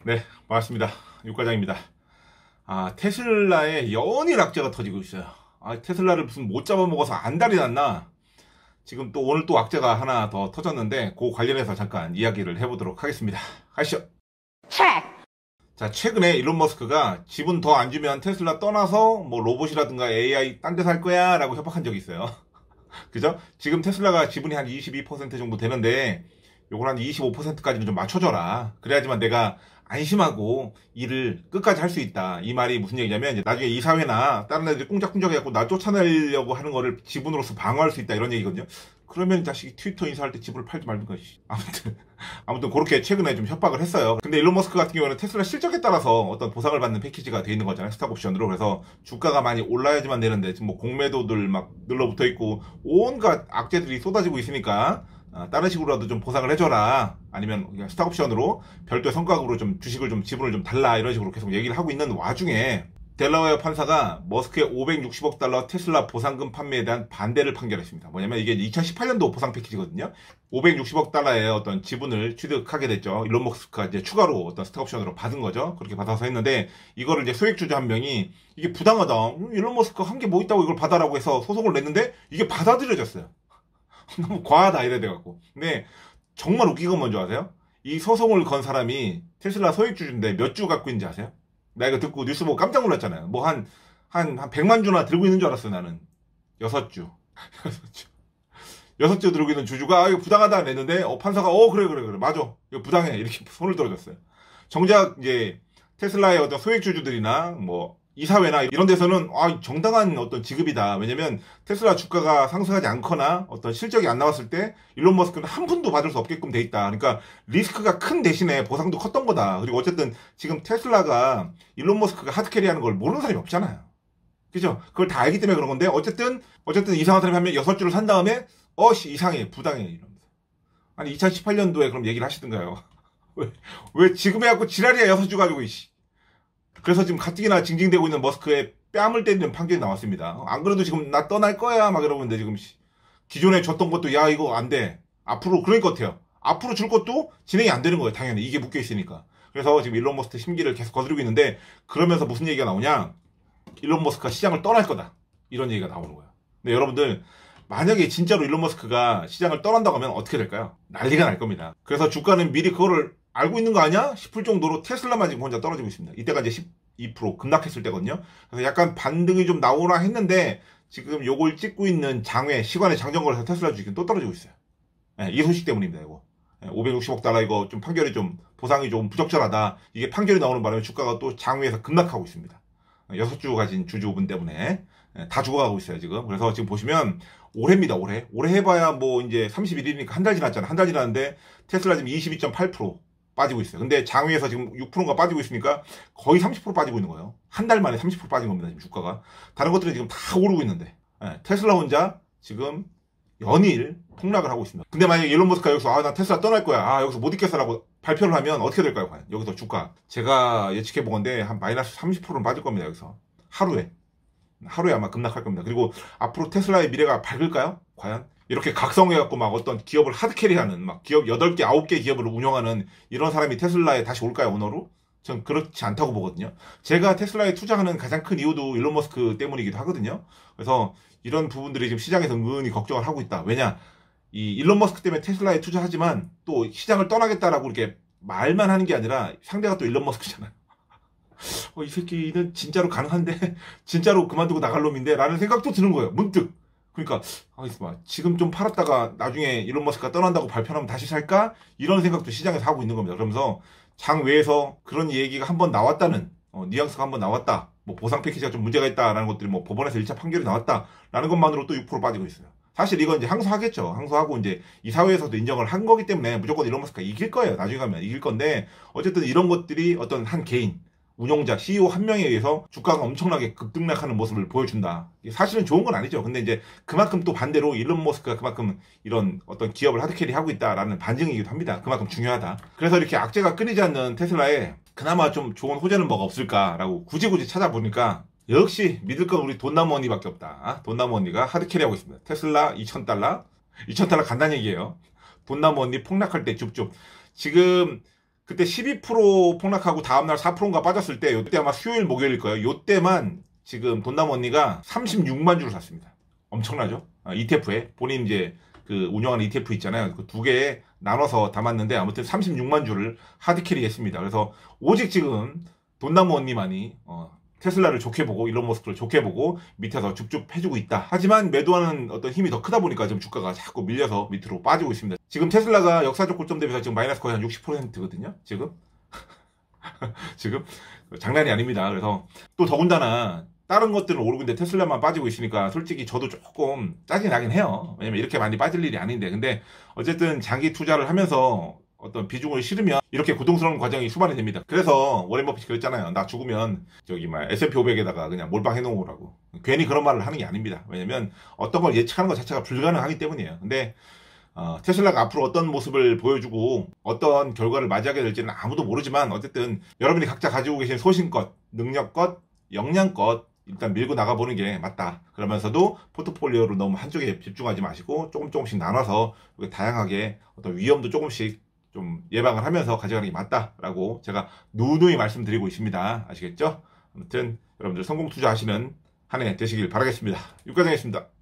네, 반갑습니다. 육과장입니다. 테슬라에 연일 악재가 터지고 있어요. 테슬라를 무슨 못 잡아먹어서 안달이 났나? 지금 또 오늘 또 악재가 하나 더 터졌는데 그 관련해서 잠깐 이야기를 해보도록 하겠습니다. 가시죠. 자, 최근에 일론 머스크가 지분 더 안 주면 테슬라 떠나서 뭐 로봇이라든가 AI 딴 데서 할 거야 라고 협박한 적이 있어요. 그죠? 지금 테슬라가 지분이 한 22% 정도 되는데 요걸 한 25%까지는 좀 맞춰줘라. 그래야지만 내가 안심하고 일을 끝까지 할 수 있다. 이 말이 무슨 얘기냐면 이제 나중에 이사회나 다른 애들이 꿍짝꿍짝 해갖고 나 쫓아내려고 하는 거를 지분으로서 방어할 수 있다. 이런 얘기거든요. 그러면 이 자식이 트위터 인사할 때 지분을 팔지 말든가. 아무튼 그렇게 최근에 좀 협박을 했어요. 근데 일론 머스크 같은 경우는 테슬라 실적에 따라서 어떤 보상을 받는 패키지가 돼 있는 거잖아요. 스탁 옵션으로. 그래서 주가가 많이 올라야지만 되는데 지금 뭐 공매도들 막 늘러붙어 있고 온갖 악재들이 쏟아지고 있으니까 다른 식으로라도 좀 보상을 해줘라. 아니면 그냥 스탁옵션으로 별도의 성과급으로 좀 주식을 좀 지분을 좀 달라. 이런 식으로 계속 얘기를 하고 있는 와중에 델라웨어 판사가 머스크의 560억 달러 테슬라 보상금 판매에 대한 반대를 판결했습니다. 뭐냐면 이게 2018년도 보상 패키지거든요. 560억 달러의 어떤 지분을 취득하게 됐죠. 일론 머스크가 이제 추가로 어떤 스탁옵션으로 받은 거죠. 그렇게 받아서 했는데 이거를 이제 소액주주 한 명이 이게 부당하다. 일론 머스크가 한 게 뭐 있다고 이걸 받아라고 해서 소송을 냈는데 이게 받아들여졌어요. 너무 과하다 이래 돼갖고. 근데 정말 웃긴 건 뭔지 아세요? 이 소송을 건 사람이 테슬라 소액주주인데 몇 주 갖고 있는지 아세요? 나 이거 듣고 뉴스 보고 깜짝 놀랐잖아요. 뭐 한 100만 주나 들고 있는 줄 알았어요, 나는. 6주. 6주. 6주 들고 있는 주주가 이거 부당하다 냈는데 판사가 그래 맞아. 이거 부당해. 이렇게 손을 들어줬어요. 정작 이제 테슬라의 어떤 소액주주들이나 뭐 이사회나 이런 데서는 정당한 어떤 지급이다. 왜냐면 테슬라 주가가 상승하지 않거나 어떤 실적이 안 나왔을 때 일론 머스크는 한 푼도 받을 수 없게끔 돼 있다. 그러니까 리스크가 큰 대신에 보상도 컸던 거다. 그리고 어쨌든 지금 테슬라가 일론 머스크가 하드캐리하는 걸 모르는 사람이 없잖아요. 그죠? 그걸 다 알기 때문에 그런 건데 어쨌든 이상한 사람이 하면 6주를 산 다음에 이상해, 부당해 이러면서. 아니 2018년도에 그럼 얘기를 하시던가요? 왜 지금 해갖고 지랄이야 6주 가지고 이씨. 그래서 지금 가뜩이나 징징대고 있는 머스크의 뺨을 때리는 판결이 나왔습니다. 안 그래도 지금 나 떠날 거야 막 이러고 있는데 지금 기존에 줬던 것도 야 이거 안 돼. 앞으로 그럴 것 같아요. 앞으로 줄 것도 진행이 안 되는 거예요. 당연히 이게 묶여 있으니까. 그래서 지금 일론 머스크 심기를 계속 거스르고 있는데 그러면서 무슨 얘기가 나오냐? 일론 머스크가 시장을 떠날 거다. 이런 얘기가 나오는 거예요. 근데 여러분들 만약에 진짜로 일론 머스크가 시장을 떠난다고 하면 어떻게 될까요? 난리가 날 겁니다. 그래서 주가는 미리 그거를 알고 있는 거 아니야? 싶을 정도로 테슬라만 지금 혼자 떨어지고 있습니다. 이때가 이제 12% 급락했을 때거든요. 그래서 약간 반등이 좀 나오나 했는데 지금 요걸 찍고 있는 시간의 장정거에서 테슬라 주식은 또 떨어지고 있어요. 이 소식 때문입니다. 이거 560억 달러 이거 좀 판결이 좀 보상이 좀 부적절하다. 이게 판결이 나오는 바람에 주가가 또 장외에서 급락하고 있습니다. 6주 가진 주주분 때문에 다 죽어가고 있어요 지금. 그래서 지금 보시면 올해입니다. 올해 해봐야 뭐 이제 31일이니까 한 달 지났잖아. 한 달 지났는데 테슬라 지금 22.8% 빠지고 있어요. 근데 장외에서 지금 6%가 빠지고 있으니까 거의 30% 빠지고 있는 거예요. 한 달 만에 30% 빠진 겁니다. 지금 주가가. 다른 것들은 지금 다 오르고 있는데 테슬라 혼자 지금 연일 폭락을 하고 있습니다. 근데 만약에 일론 머스크가 여기서 나 테슬라 떠날 거야. 여기서 못 있겠어라고 발표를 하면 어떻게 될까요? 과연 여기서 주가 제가 예측해 보건데 한 마이너스 30%는 빠질 겁니다. 여기서 하루에 아마 급락할 겁니다. 그리고 앞으로 테슬라의 미래가 밝을까요? 과연? 이렇게 각성해갖고 막 어떤 기업을 하드캐리하는 막 기업 8개, 9개 기업을 운영하는 이런 사람이 테슬라에 다시 올까요, 오너로? 전 그렇지 않다고 보거든요. 제가 테슬라에 투자하는 가장 큰 이유도 일론 머스크 때문이기도 하거든요. 그래서 이런 부분들이 지금 시장에서 은근히 걱정을 하고 있다. 왜냐? 이 일론 머스크 때문에 테슬라에 투자하지만 또 시장을 떠나겠다라고 이렇게 말만 하는 게 아니라 상대가 또 일론 머스크잖아요. 이 새끼는 진짜로 가능한데? 진짜로 그만두고 나갈 놈인데? 라는 생각도 드는 거예요. 문득. 그러니까 지금 좀 팔았다가 나중에 일론 머스크가 떠난다고 발표하면 다시 살까? 이런 생각도 시장에서 하고 있는 겁니다. 그러면서 장외에서 그런 얘기가 한번 나왔다는 뉘앙스가 한번 나왔다. 뭐 보상 패키지가 좀 문제가 있다라는 것들이 뭐 법원에서 1차 판결이 나왔다라는 것만으로 또 6% 빠지고 있어요. 사실 이건 이제 항소하겠죠. 항소하고 이제 이 사회에서도 인정을 한 거기 때문에 무조건 일론 머스크가 이길 거예요. 나중에 가면 이길 건데 어쨌든 이런 것들이 어떤 한 개인 운영자, CEO 한 명에 의해서 주가가 엄청나게 급등락하는 모습을 보여준다. 사실은 좋은 건 아니죠. 근데 이제 그만큼 또 반대로 일론 머스크가 그만큼 이런 어떤 기업을 하드캐리하고 있다라는 반증이기도 합니다. 그만큼 중요하다. 그래서 이렇게 악재가 끊이지 않는 테슬라에 그나마 좀 좋은 호재는 뭐가 없을까라고 굳이 찾아보니까 역시 믿을 건 우리 돈나무 언니밖에 없다. 돈나무 언니가 하드캐리하고 있습니다. 테슬라 2,000달러 간다는 얘기예요. 돈나무 언니 폭락할 때 줍줍. 지금 그때 12% 폭락하고 다음날 4%인가 빠졌을 때, 요때 아마 수요일, 목요일일 거예요. 요때만 지금 돈나무 언니가 36만 주를 샀습니다. 엄청나죠? ETF에. 본인 이제 그 운영하는 ETF 있잖아요. 그 두 개에 나눠서 담았는데 아무튼 36만 주를 하드캐리 했습니다. 그래서 오직 지금 돈나무 언니만이 테슬라를 좋게 보고 일론 머스크를 좋게 보고 밑에서 줍줍 해주고 있다. 하지만 매도하는 어떤 힘이 더 크다 보니까 지금 주가가 자꾸 밀려서 밑으로 빠지고 있습니다. 지금 테슬라가 역사적 고점 대비해서 지금 마이너스 거의 한 60%거든요. 지금 지금 장난이 아닙니다. 그래서 또 더군다나 다른 것들은 오르고 있는데 테슬라만 빠지고 있으니까 솔직히 저도 조금 짜증이 나긴 해요. 왜냐면 이렇게 많이 빠질 일이 아닌데. 근데 어쨌든 장기 투자를 하면서 어떤 비중을 실으면 이렇게 고통스러운 과정이 수반이 됩니다. 그래서 워렌 버핏이 그랬잖아요. 나 죽으면 저기 S&P 500에다가 그냥 몰빵해 놓으라고. 괜히 그런 말을 하는 게 아닙니다. 왜냐면 어떤 걸 예측하는 것 자체가 불가능하기 때문이에요. 근데 테슬라가 앞으로 어떤 모습을 보여주고 어떤 결과를 맞이하게 될지는 아무도 모르지만 어쨌든 여러분이 각자 가지고 계신 소신껏, 능력껏, 역량껏 일단 밀고 나가보는 게 맞다. 그러면서도 포트폴리오를 너무 한쪽에 집중하지 마시고 조금씩 나눠서 다양하게 어떤 위험도 조금씩 좀 예방을 하면서 가져가는 게 맞다라고 제가 누누이 말씀드리고 있습니다. 아시겠죠? 아무튼 여러분들 성공 투자하시는 한 해 되시길 바라겠습니다. 육과장이었습니다.